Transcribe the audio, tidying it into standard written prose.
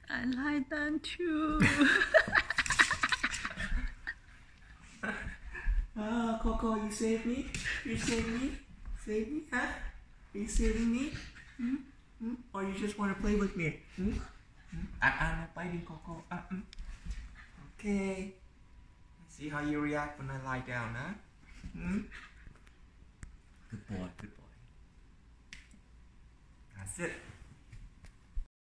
I like that too. Oh, Coco, you saved me? You saved me? Save me, huh? Are you saving me? Or you just want to play with me? I'm not biting, Coco. Okay. Let's see how you react when I lie down, huh? Good boy, good boy. That's it.